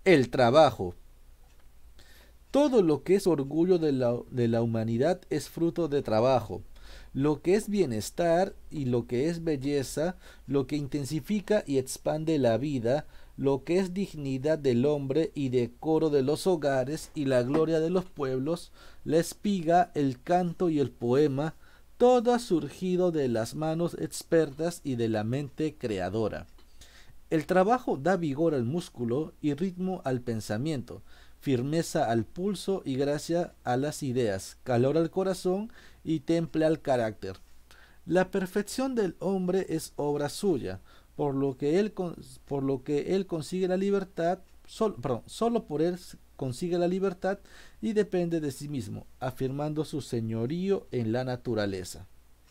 El trabajo. Todo lo que es orgullo de la humanidad es fruto de trabajo. Lo que es bienestar y lo que es belleza, lo que intensifica y expande la vida, lo que es dignidad del hombre y decoro de los hogares y la gloria de los pueblos, la espiga, el canto y el poema, todo ha surgido de las manos expertas y de la mente creadora. El trabajo da vigor al músculo y ritmo al pensamiento, firmeza al pulso y gracia a las ideas, calor al corazón y temple al carácter. La perfección del hombre es obra suya, por lo que él consigue la libertad, solo por él consigue la libertad y depende de sí mismo, afirmando su señorío en la naturaleza.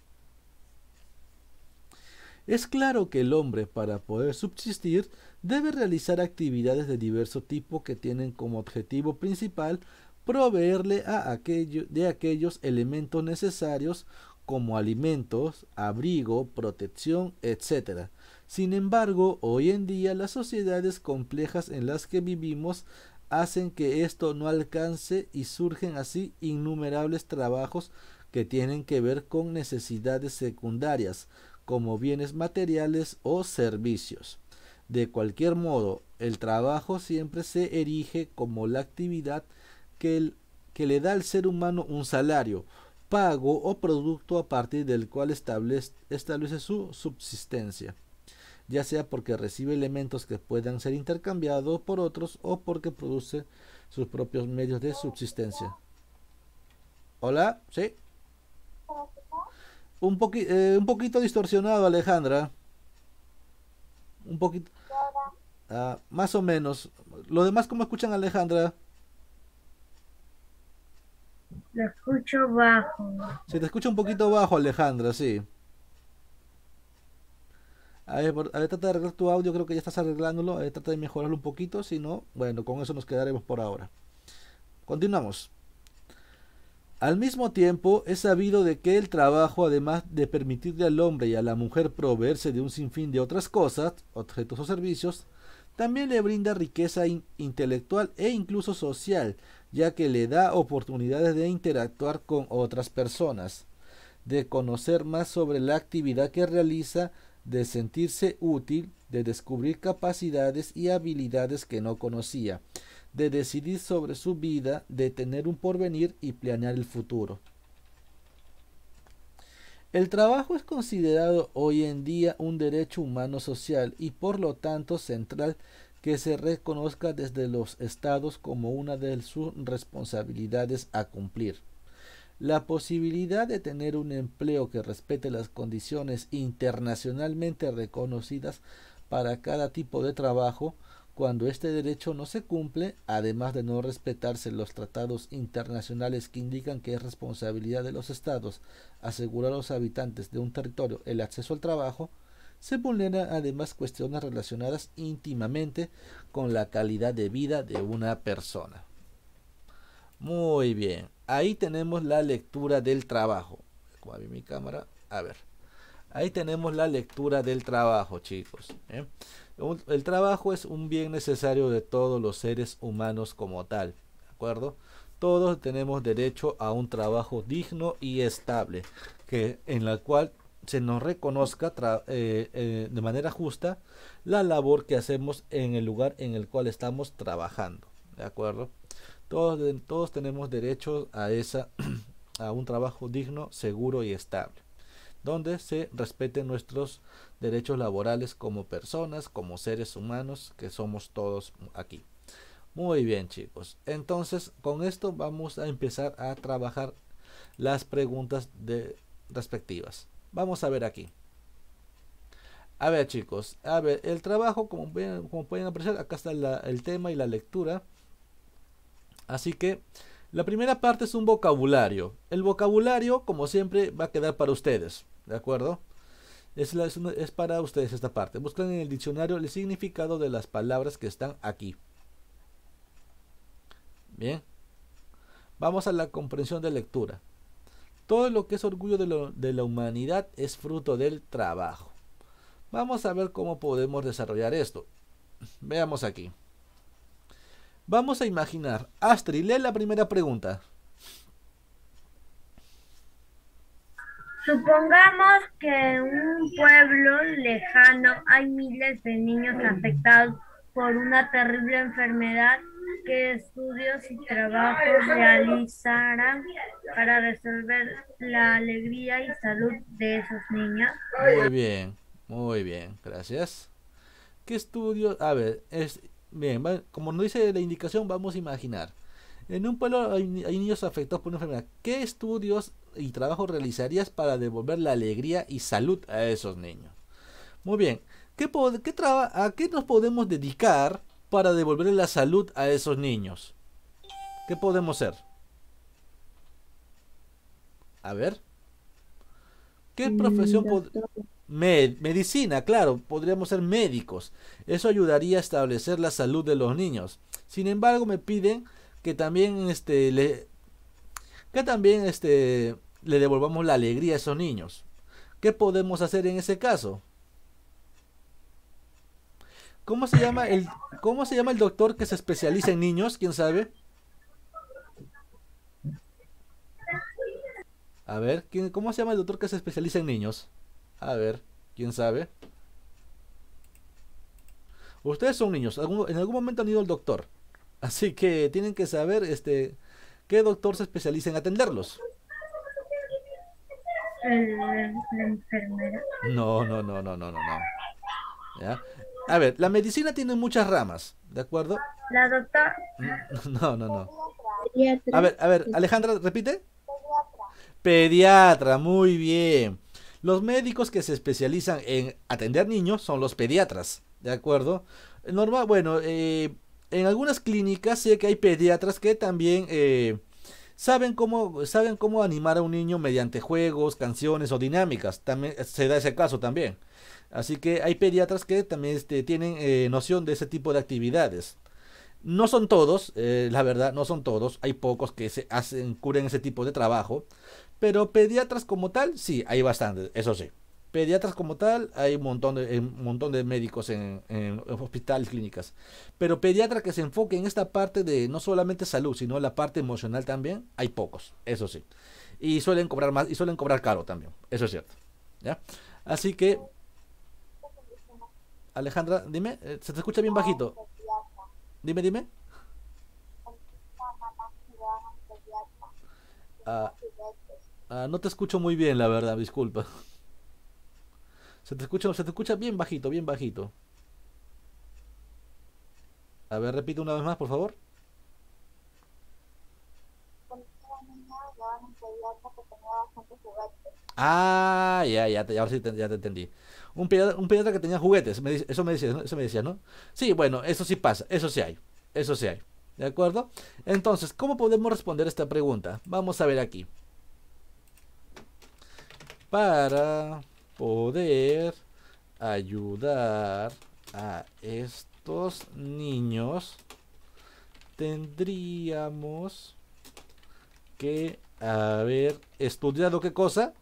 Es claro que el hombre, para poder subsistir, debe realizar actividades de diverso tipo que tienen como objetivo principal proveerle de aquellos elementos necesarios como alimentos, abrigo, protección, etc. Sin embargo, hoy en día las sociedades complejas en las que vivimos hacen que esto no alcance y surgen así innumerables trabajos que tienen que ver con necesidades secundarias, como bienes materiales o servicios. De cualquier modo, el trabajo siempre se erige como la actividad que, que le da al ser humano un salario, pago o producto a partir del cual establece su subsistencia, ya sea porque recibe elementos que puedan ser intercambiados por otros o porque produce sus propios medios de subsistencia. Hola, sí. Un poquito distorsionado, Alejandra. Un poquito. Más o menos. Lo demás, ¿cómo escuchan, Alejandra? Lo escucho bajo. Se te escucha un poquito bajo, Alejandra, sí. A ver, trata de arreglar tu audio, creo que ya estás arreglándolo. A ver, trata de mejorarlo un poquito, si no, bueno, con eso nos quedaremos por ahora. Continuamos. Al mismo tiempo, es sabido de que el trabajo, además de permitirle al hombre y a la mujer proveerse de un sinfín de otras cosas, objetos o servicios, también le brinda riqueza intelectual e incluso social, ya que le da oportunidades de interactuar con otras personas, de conocer más sobre la actividad que realiza, de sentirse útil, de descubrir capacidades y habilidades que no conocía, de decidir sobre su vida, de tener un porvenir y planear el futuro. El trabajo es considerado hoy en día un derecho humano social y por lo tanto central que se reconozca desde los estados como una de sus responsabilidades a cumplir. La posibilidad de tener un empleo que respete las condiciones internacionalmente reconocidas para cada tipo de trabajo, cuando este derecho no se cumple, además de no respetarse los tratados internacionales que indican que es responsabilidad de los estados asegurar a los habitantes de un territorio el acceso al trabajo, se vulneran además cuestiones relacionadas íntimamente con la calidad de vida de una persona. Muy bien, ahí tenemos la lectura del trabajo. Como vi mi cámara, a ver. Ahí tenemos la lectura del trabajo, chicos. ¿Eh? El trabajo es un bien necesario de todos los seres humanos como tal. ¿De acuerdo? Todos tenemos derecho a un trabajo digno y estable, en la cual se nos reconozca de manera justa la labor que hacemos en el lugar en el cual estamos trabajando. ¿De acuerdo? Todos tenemos derecho a, a un trabajo digno, seguro y estable, donde se respeten nuestros derechos laborales como personas, como seres humanos que somos todos aquí. Muy bien, chicos. Entonces, con esto vamos a empezar a trabajar las preguntas respectivas. Vamos a ver aquí. A ver, chicos. A ver, el trabajo, como pueden apreciar, acá está el tema y la lectura. Así que la primera parte es un vocabulario. El vocabulario, como siempre, va a quedar para ustedes. ¿De acuerdo? Es para ustedes esta parte. Buscan en el diccionario el significado de las palabras que están aquí. Bien. Vamos a la comprensión de lectura. Todo lo que es orgullo de la humanidad es fruto del trabajo. Vamos a ver cómo podemos desarrollar esto. Veamos aquí. Vamos a imaginar. Astrid, lee la primera pregunta. Supongamos que en un pueblo lejano hay miles de niños afectados por una terrible enfermedad. ¿Qué estudios y trabajos realizarán para resolver la alegría y salud de esos niños? Muy bien, gracias. ¿Qué estudios? A ver, bien, como nos dice la indicación, vamos a imaginar. En un pueblo hay niños afectados por una enfermedad. ¿Qué estudios y trabajos realizarías para devolver la alegría y salud a esos niños? Muy bien. ¿A qué nos podemos dedicar para devolver la salud a esos niños? ¿Qué podemos hacer? A ver, ¿qué profesión Doctor. medicina, claro, podríamos ser médicos. Eso ayudaría a establecer la salud de los niños. Sin embargo, me piden que también le devolvamos la alegría a esos niños. ¿Qué podemos hacer en ese caso? ¿Cómo se llama cómo se llama el doctor que se especializa en niños? ¿Quién sabe? A ver, ¿cómo se llama el doctor que se especializa en niños? A ver, ¿quién sabe? Ustedes son niños, en algún momento han ido al doctor. Así que tienen que saber qué doctor se especializa en atenderlos. La enfermera. No, no, no, no, no, no, no. ¿Ya? A ver, la medicina tiene muchas ramas, ¿de acuerdo? La doctora. No, no, no. Pediatra. A ver, Alejandra, repite. Pediatra, muy bien. Los médicos que se especializan en atender niños son los pediatras, ¿de acuerdo? Normal, bueno, en algunas clínicas sé que hay pediatras que también saben cómo animar a un niño mediante juegos, canciones o dinámicas. También se da ese caso también. Así que hay pediatras que también tienen noción de ese tipo de actividades. No son todos, la verdad, no son todos. Hay pocos que cubren ese tipo de trabajo. Pero pediatras como tal, sí, hay bastantes, eso sí. Pediatras como tal, hay un montón de médicos en hospitales, clínicas. Pero pediatra que se enfoque en esta parte de no solamente salud, sino la parte emocional también, hay pocos, eso sí. Y suelen cobrar más, y suelen cobrar caro también, eso es cierto. ¿Ya? Así que, Alejandra, dime, se te escucha bien bajito. Dime, dime. Ah, no te escucho muy bien, la verdad, disculpa. Se te escucha bien bajito, bien bajito. A ver, repite una vez más, por favor. Ah, ahora sí ya te entendí. Un pediatra que tenía juguetes, eso me decía, ¿no? Eso me decía, ¿no? Sí, bueno, eso sí pasa, eso sí hay, eso sí hay. ¿De acuerdo? Entonces, ¿cómo podemos responder esta pregunta? Vamos a ver aquí. Para poder ayudar a estos niños, tendríamos que haber estudiado qué cosa.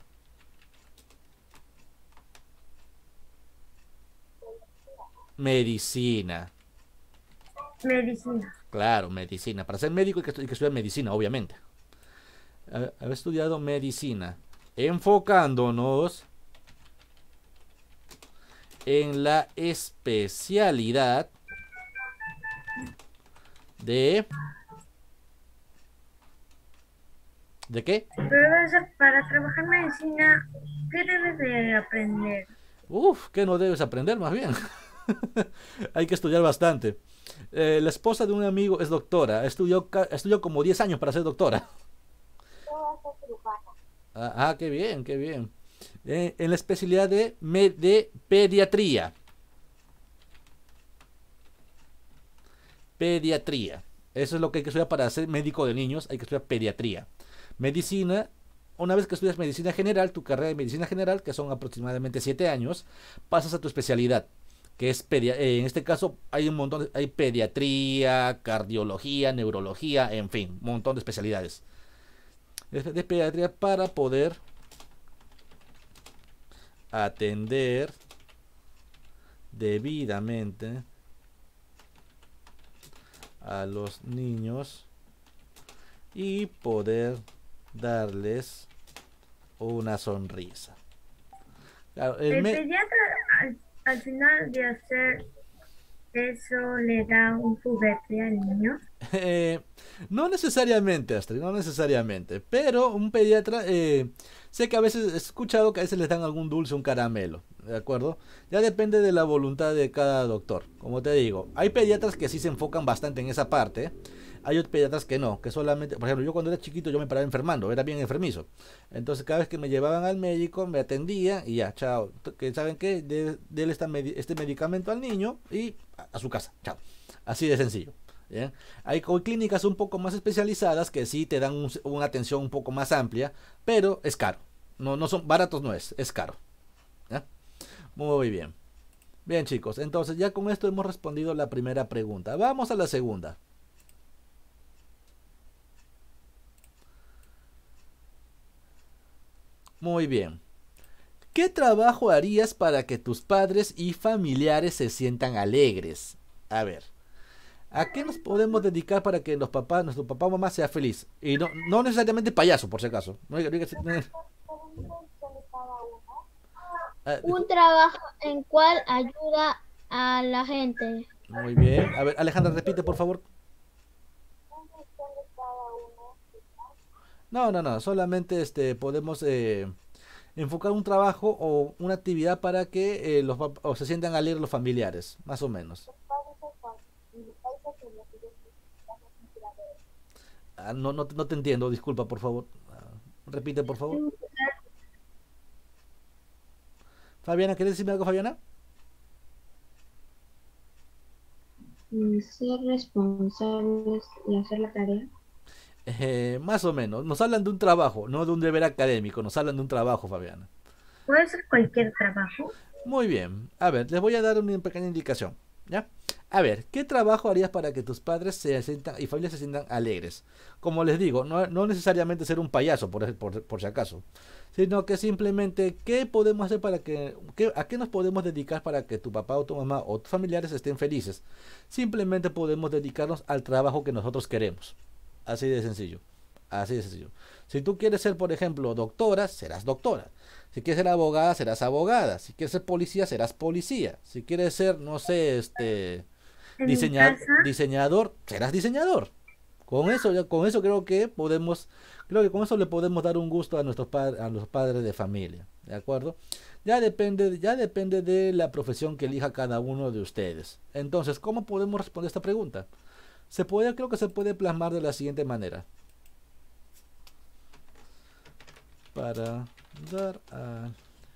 Medicina. Medicina. Claro, medicina. Para ser médico hay que estudiar medicina, obviamente. Haber estudiado medicina. Enfocándonos en la especialidad de... ¿De qué? Pero para trabajar medicina, ¿qué debes de aprender? Uf, ¿qué no debes aprender más bien? Hay que estudiar bastante. La esposa de un amigo es doctora. Estudió como 10 años para ser doctora. Qué bien, qué bien. En la especialidad de pediatría. Pediatría. Eso es lo que hay que estudiar para ser médico de niños. Hay que estudiar pediatría. Medicina. Una vez que estudias medicina general, tu carrera de medicina general, que son aproximadamente 7 años, pasas a tu especialidad, que es en este caso hay un montón hay pediatría, cardiología, neurología, en fin, un montón de especialidades de pediatría para poder atender debidamente a los niños y poder darles una sonrisa. Claro, El pediatra al final de hacer eso le da un juguete al niño. No necesariamente, Astrid, no necesariamente, pero un pediatra, sé que a veces he escuchado que a veces les dan algún dulce, un caramelo, ¿de acuerdo? Ya depende de la voluntad de cada doctor. Como te digo, hay pediatras que sí se enfocan bastante en esa parte. Hay otros pediatras que no, que solamente, por ejemplo, yo cuando era chiquito yo me paraba enfermando, era bien enfermizo. Entonces cada vez que me llevaban al médico me atendía y ya, chao. Que saben qué, déle este medicamento al niño y a su casa, chao. Así de sencillo. ¿Bien? Hay clínicas un poco más especializadas que sí te dan una atención un poco más amplia, pero es caro. No, no son baratos, no es caro. ¿Ya? Muy bien. Bien, chicos, entonces ya con esto hemos respondido la primera pregunta. Vamos a la segunda. Muy bien. ¿Qué trabajo harías para que tus padres y familiares se sientan alegres? A ver, ¿a qué nos podemos dedicar para que nuestro papá o mamá sea feliz? Y no, no necesariamente payaso, por si acaso. Ah, Un trabajo en cual ayuda a la gente. muy bien. A ver, Alejandra, repite, por favor. No, no, no. Solamente podemos enfocar un trabajo o una actividad para que o se sientan alegres los familiares, más o menos. Ah, no, no, no te entiendo, disculpa, por favor. Repite, por favor. Fabiana, ¿quieres decirme algo, Fabiana? Ser responsables y hacer la tarea. Más o menos. Nos hablan de un trabajo, no de un deber académico. Nos hablan de un trabajo, Fabiana. Puede ser cualquier trabajo. Muy bien. A ver, les voy a dar una pequeña indicación. ¿Ya? A ver, ¿qué trabajo harías para que tus padres se sientan y familias se sientan alegres? Como les digo, no, no necesariamente ser un payaso, por si acaso, sino que simplemente, ¿qué podemos hacer a qué nos podemos dedicar para que tu papá o tu mamá o tus familiares estén felices? Simplemente podemos dedicarnos al trabajo que nosotros queremos. Así de sencillo. Así de sencillo. Si tú quieres ser, por ejemplo, doctora, serás doctora. Si quieres ser abogada, serás abogada. Si quieres ser policía, serás policía. Si quieres ser, no sé, En mi casa, diseñador, serás diseñador. Con eso creo que con eso le podemos dar un gusto a a los padres de familia, ¿de acuerdo? Ya depende de la profesión que elija cada uno de ustedes. Entonces, ¿cómo podemos responder esta pregunta? Creo que se puede plasmar de la siguiente manera. Para dar a...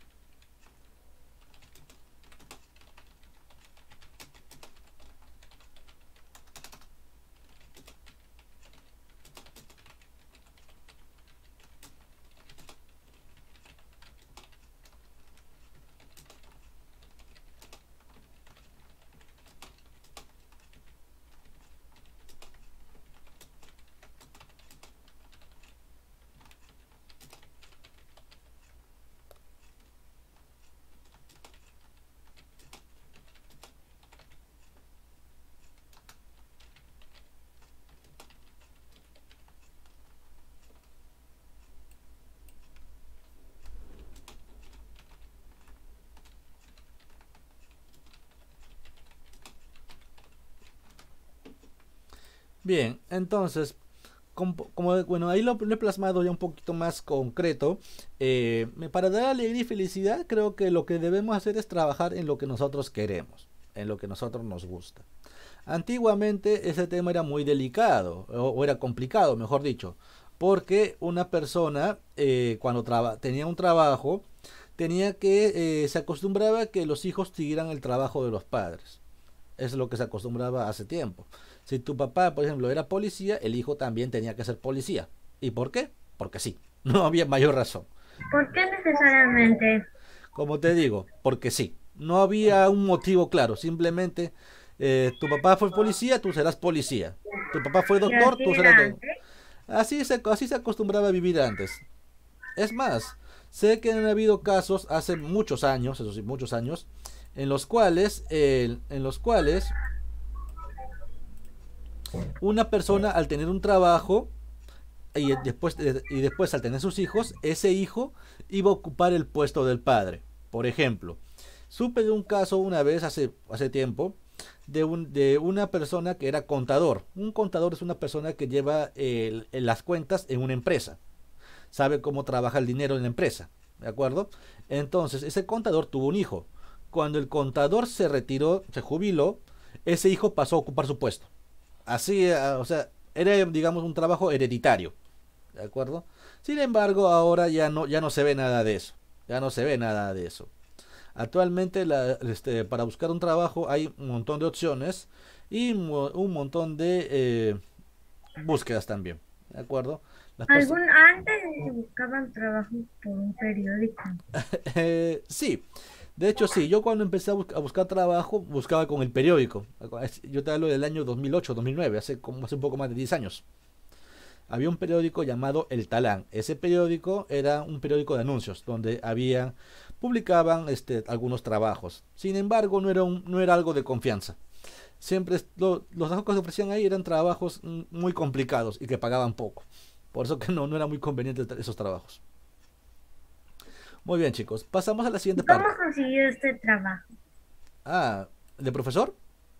Bien, entonces, bueno, ahí lo he plasmado ya un poquito más concreto. Para dar alegría y felicidad, creo que lo que debemos hacer es trabajar en lo que nosotros queremos, en lo que nosotros nos gusta. Antiguamente ese tema era muy delicado, o era complicado, mejor dicho, porque una persona cuando tenía un trabajo, se acostumbraba a que los hijos siguieran el trabajo de los padres. Es lo que se acostumbraba hace tiempo. Si tu papá, por ejemplo, era policía, el hijo también tenía que ser policía. ¿Y por qué? Porque sí. No había mayor razón. ¿por qué necesariamente? Como te digo, porque sí. No había un motivo claro. Simplemente, tu papá fue policía, tú serás policía. Tu papá fue Y doctor, así tú serás era doctor. antes. Así se acostumbraba a vivir antes. Es más, sé que han habido casos hace muchos años, eso sí, muchos años, en los cuales Una persona al tener un trabajo y después al tener sus hijos, ese hijo iba a ocupar el puesto del padre. Por ejemplo, supe de un caso una vez hace tiempo de una persona que era contador. Un contador es una persona que lleva las cuentas en una empresa, sabe cómo trabaja el dinero en la empresa, ¿de acuerdo? Entonces, ese contador tuvo un hijo. Cuando el contador se retiró, se jubiló, ese hijo pasó a ocupar su puesto. Así, o sea, era, digamos, un trabajo hereditario, ¿de acuerdo? Sin embargo, ahora ya no se ve nada de eso. Ya no se ve nada de eso. Actualmente, para buscar un trabajo hay un montón de opciones y un montón de búsquedas también, ¿de acuerdo? Antes buscaban trabajo por un periódico. Sí, de hecho sí, yo cuando empecé a buscar trabajo buscaba con el periódico. Yo te hablo del año 2008, 2009, hace un poco más de 10 años. Había un periódico llamado El Talán. Ese periódico era un periódico de anuncios donde publicaban algunos trabajos. Sin embargo, no era algo de confianza. Siempre los trabajos que se ofrecían ahí eran trabajos muy complicados y que pagaban poco. Por eso que no era muy conveniente esos trabajos. Muy bien, chicos. Pasamos a la siguiente ¿Cómo parte. consiguió este trabajo? Ah, ¿de profesor?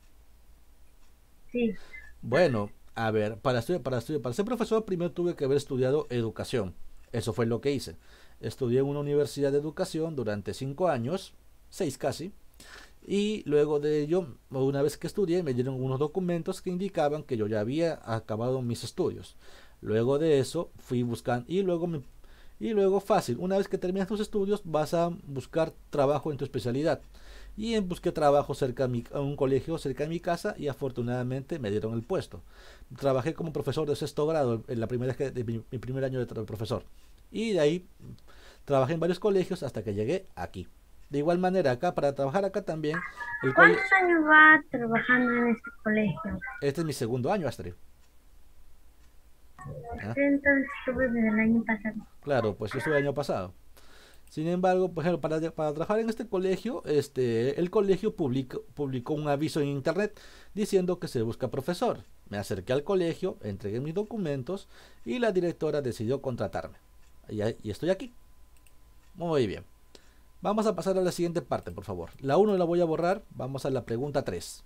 Sí. Bueno, a ver, para ser profesor primero tuve que haber estudiado educación. Eso fue lo que hice. Estudié en una universidad de educación durante 5 años, 6 casi, y luego de ello, una vez que estudié, me dieron unos documentos que indicaban que yo ya había acabado mis estudios. Luego de eso, fui buscando, y luego fácil, una vez que terminas tus estudios, vas a buscar trabajo en tu especialidad. Busqué trabajo a un colegio cerca de mi casa y afortunadamente me dieron el puesto. Trabajé como profesor de sexto grado en la primera vez de mi primer año de profesor. Y de ahí trabajé en varios colegios hasta que llegué aquí. De igual manera, para trabajar acá también, ¿Cuántos años va trabajando en este colegio? este es mi segundo año, Astrid. ¿Ah? Entonces estuve desde el año pasado. Claro, pues yo estuve el año pasado. Sin embargo, por ejemplo, para trabajar en este colegio, el colegio publicó un aviso en internet diciendo que se busca profesor. Me acerqué al colegio, entregué mis documentos y la directora decidió contratarme. Y estoy aquí. Muy bien. Vamos a pasar a la siguiente parte, por favor. La 1 la voy a borrar. Vamos a la pregunta 3.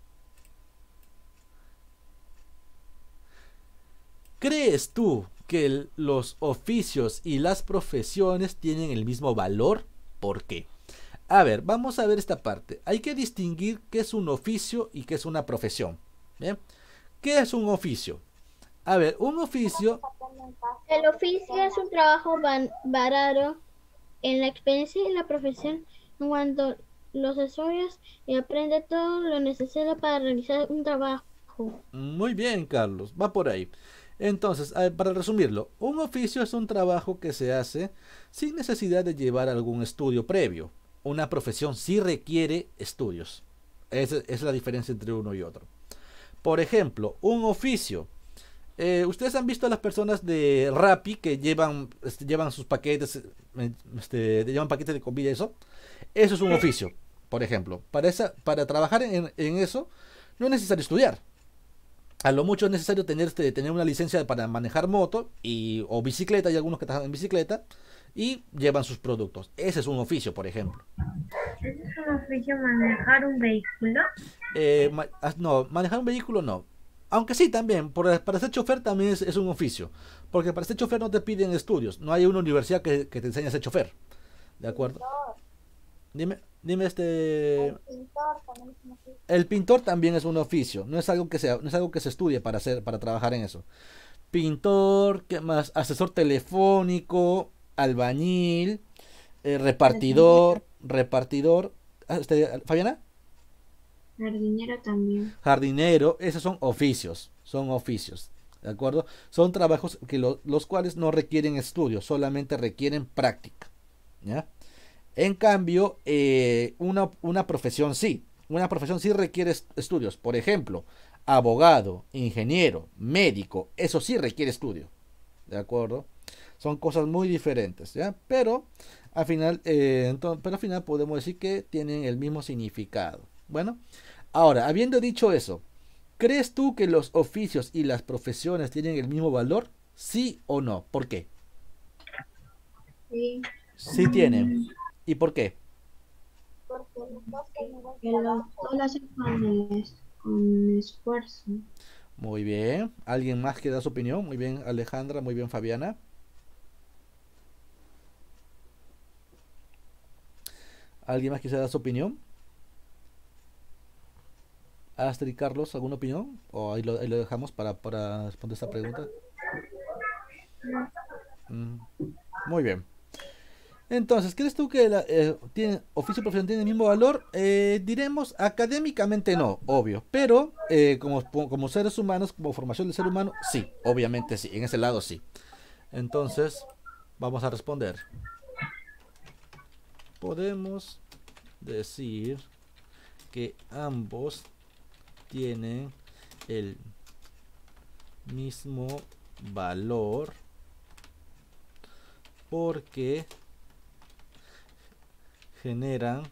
¿Crees tú que los oficios y las profesiones tienen el mismo valor? ¿Por qué? A ver, vamos a ver esta parte. Hay que distinguir qué es un oficio y qué es una profesión. ¿Bien? ¿Qué es un oficio? A ver, un oficio... El oficio es un trabajo varado en la experiencia y la profesión cuando los estudios y aprende todo lo necesario para realizar un trabajo. Muy bien, Carlos, va por ahí. Entonces, para resumirlo, un oficio es un trabajo que se hace sin necesidad de llevar algún estudio previo. Una profesión sí requiere estudios. Esa es la diferencia entre uno y otro. Por ejemplo, un oficio. Ustedes han visto a las personas de Rappi que llevan sus paquetes, llevan paquetes de comida y eso. Eso es un oficio, por ejemplo. Para trabajar en eso no es necesario estudiar. A lo mucho es necesario tener una licencia para manejar moto o bicicleta. Hay algunos que trabajan en bicicleta y llevan sus productos. Ese es un oficio, por ejemplo. ¿Ese es un oficio manejar un vehículo? No, manejar un vehículo no. Aunque sí, también, para ser chofer también es un oficio. Porque para ser chofer no te piden estudios. No hay una universidad que te enseñe a ser chofer. ¿De acuerdo? Dime, el pintor también es un oficio. No es algo que se estudie para trabajar en eso. Pintor, ¿qué más? Asesor telefónico, albañil, repartidor. ¿Fabiana? Jardinero también. Jardinero, esos son oficios, ¿de acuerdo? Son trabajos los cuales no requieren estudios, solamente requieren práctica, ¿ya? En cambio, una profesión sí requiere estudios. Por ejemplo, abogado, ingeniero, médico, eso sí requiere estudio, ¿de acuerdo? Son cosas muy diferentes, ¿ya? Pero al final podemos decir que tienen el mismo significado. Bueno, ahora, habiendo dicho eso, ¿Crees tú que los oficios y las profesiones tienen el mismo valor? ¿Sí o no? ¿Por qué? Sí, Sí tienen. ¿Y por qué? porque los dos lo hacen con esfuerzo. Muy bien. ¿Alguien más que da su opinión? Muy bien, Alejandra. Muy bien, Fabiana. ¿Alguien más quisiera dar su opinión? Astrid, Carlos, ¿alguna opinión? ¿O ahí lo dejamos para responder esta pregunta? Mm, Muy bien. Entonces, ¿crees tú que oficio y profesión tienen el mismo valor? Diremos académicamente no, obvio. Pero como seres humanos, como formación del ser humano, sí, obviamente sí. En ese lado sí. Entonces, vamos a responder. Podemos decir que ambos tienen el mismo valor porque generan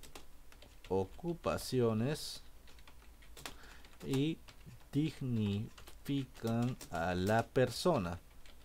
ocupaciones y dignifican a la persona.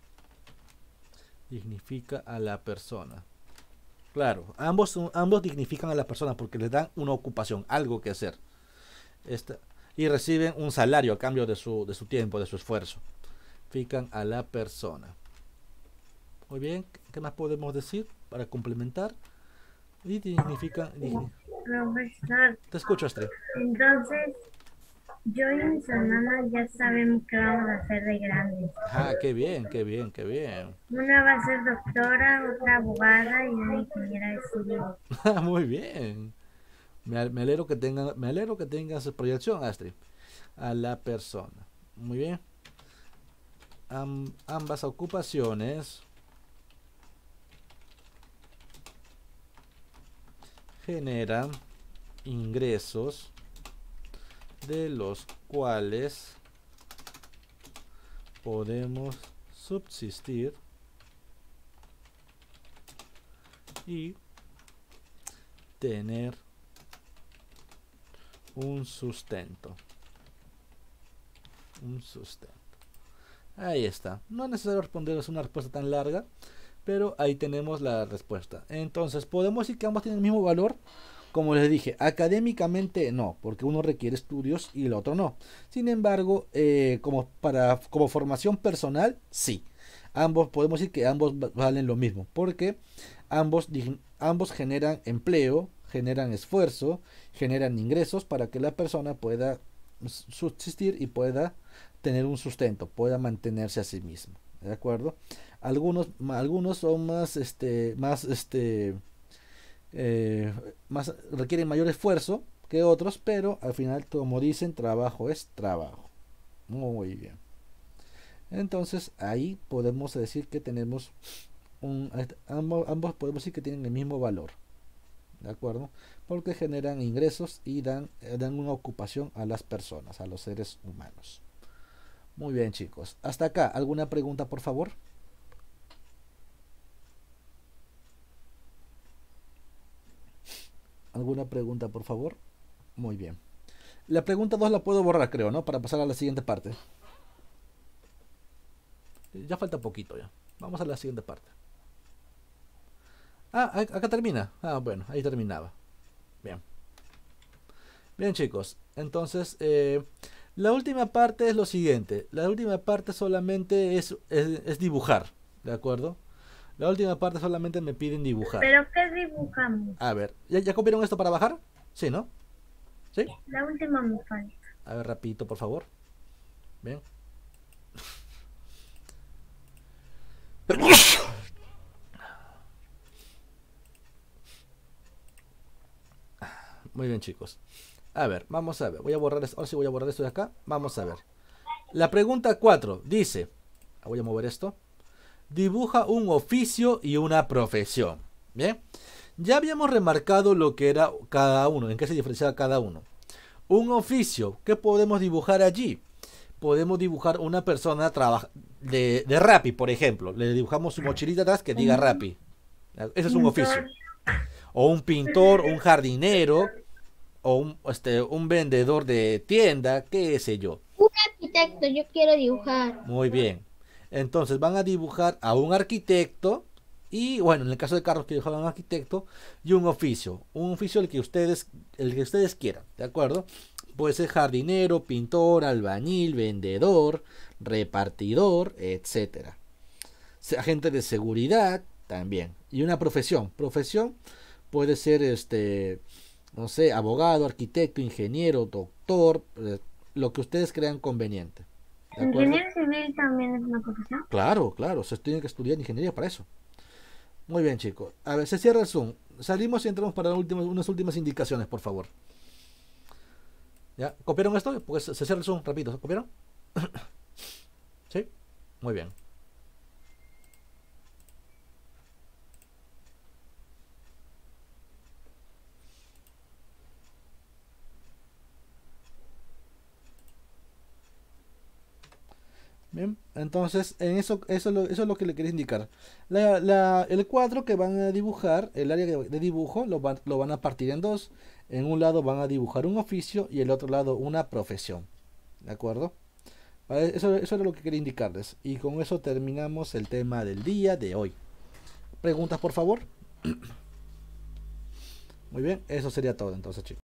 Dignifica a la persona. Claro, ambos dignifican a la persona porque les dan una ocupación, algo que hacer. Y reciben un salario a cambio de su tiempo, de su esfuerzo. Dignifican a la persona. Muy bien, ¿qué más podemos decir para complementar? Y dignifican. Profesor, Te escucho, Astrid. entonces yo y mis hermanas ya sabemos qué vamos a hacer de grandes. Ah, qué bien, qué bien, qué bien. Una va a ser doctora, otra abogada y una ingeniera de civil. Muy bien. Me alegro que tengas proyección, Astrid. A la persona. Muy bien. Ambas ocupaciones generan ingresos de los cuales podemos subsistir y tener un sustento. Un sustento. Ahí está. No es necesario responderles una respuesta tan larga, pero ahí tenemos la respuesta. Entonces, ¿podemos decir que ambos tienen el mismo valor? Como les dije, académicamente no, porque uno requiere estudios y el otro no. Sin embargo, como formación personal, sí. Podemos decir que ambos valen lo mismo, porque ambos generan empleo, generan esfuerzo, generan ingresos para que la persona pueda subsistir y pueda tener un sustento, pueda mantenerse a sí mismo. ¿De acuerdo? Algunos son más requieren mayor esfuerzo que otros, pero al final, como dicen, trabajo es trabajo. Muy bien. Entonces ahí podemos decir que tenemos ambos podemos decir que tienen el mismo valor. ¿De acuerdo? Porque generan ingresos y dan una ocupación a las personas, a los seres humanos. Muy bien, chicos. Hasta acá, ¿alguna pregunta, por favor? ¿Alguna pregunta, por favor? Muy bien. La pregunta 2 la puedo borrar, creo, ¿no? Para pasar a la siguiente parte. Ya falta poquito ya. Vamos a la siguiente parte. Ah, acá termina. Ah, bueno, ahí terminaba. Bien. Bien, chicos. Entonces, la última parte es lo siguiente. La última parte solamente es dibujar. ¿De acuerdo? La última parte solamente me piden dibujar. ¿Pero qué dibujamos? A ver, ¿ya copiaron esto para bajar? Sí, ¿no? ¿Sí? La última me falta. A ver, rapidito, por favor. Bien. Muy bien, chicos. A ver, vamos a ver. Voy a borrar esto. Ahora sí voy a borrar esto de acá. Vamos a ver. La pregunta 4 dice, voy a mover esto. Dibuja un oficio y una profesión. Bien. Ya habíamos remarcado lo que era cada uno, en qué se diferenciaba cada uno. Un oficio, ¿qué podemos dibujar allí? Podemos dibujar una persona de Rappi, por ejemplo. Le dibujamos su mochilita atrás que diga Rappi. Ese es un oficio. O un pintor, un jardinero. o un vendedor de tienda, qué sé yo. Un arquitecto, yo quiero dibujar. Muy bien. Entonces van a dibujar a un arquitecto y bueno, en el caso de carros que dibujan a un arquitecto y un oficio el que ustedes quieran, ¿de acuerdo? Puede ser jardinero, pintor, albañil, vendedor, repartidor, etcétera. Agente de seguridad también. Y una profesión puede ser no sé, abogado, arquitecto, ingeniero, doctor, lo que ustedes crean conveniente. ¿De acuerdo? Ingeniero civil también es una profesión. Claro, claro, se tiene que estudiar ingeniería para eso. Muy bien, chicos. A ver, se cierra el Zoom. Salimos y entramos para unas últimas indicaciones, por favor. ¿Ya? ¿Copiaron esto? Pues se cierra el Zoom, repito. ¿Copiaron? ¿Sí? Muy bien. Bien, entonces eso es lo que le quería indicar. El cuadro que van a dibujar, el área de dibujo, lo van a partir en dos. En un lado van a dibujar un oficio y el otro lado una profesión. ¿De acuerdo? Vale, eso era lo que quería indicarles. Y con eso terminamos el tema del día de hoy. ¿Preguntas, por favor? Muy bien, eso sería todo entonces, chicos.